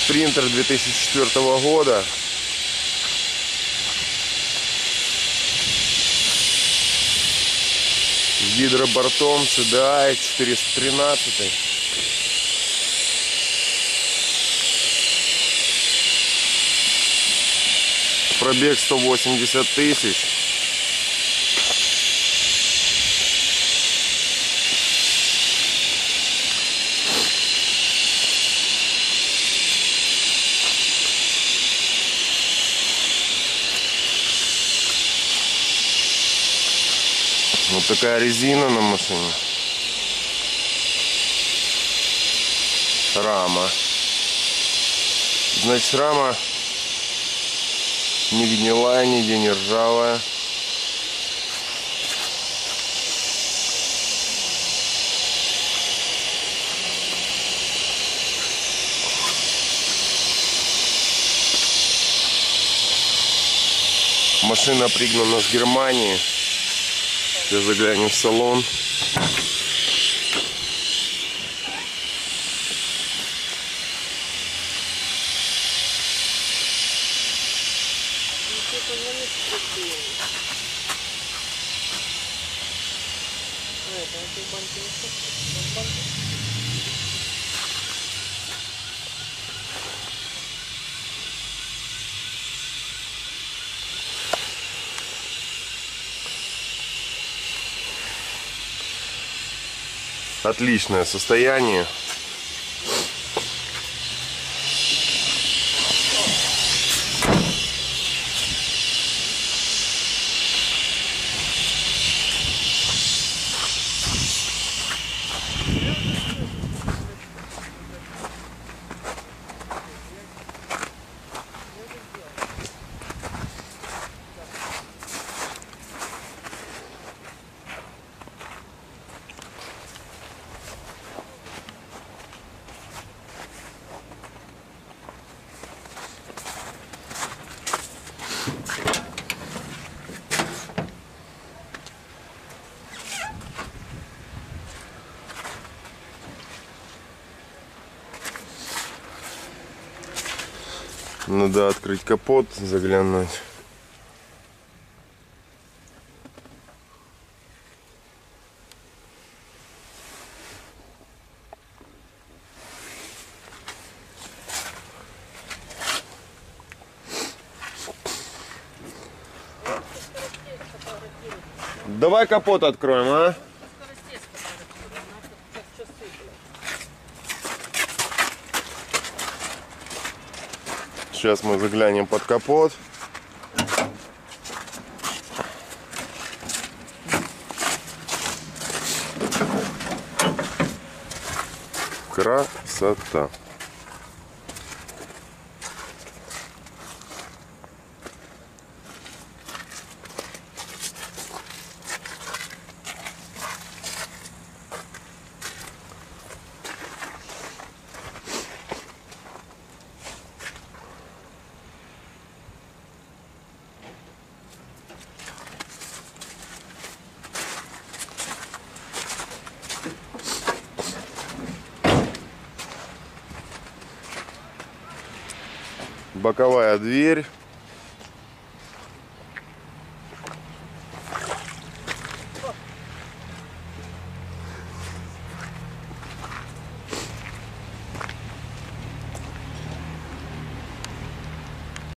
Спринтер 2004 года. С гидробортом CDI 413. Пробег 180 тысяч. Вот такая резина на машине. Рама. Значит, рама не гнилая, нигде не ржавая. Машина пригнана с Германии. Сейчас заглянем в салон. Отличное состояние. Надо открыть капот, заглянуть. Давай капот откроем, а? Сейчас мы заглянем под капот. Красота. Боковая дверь.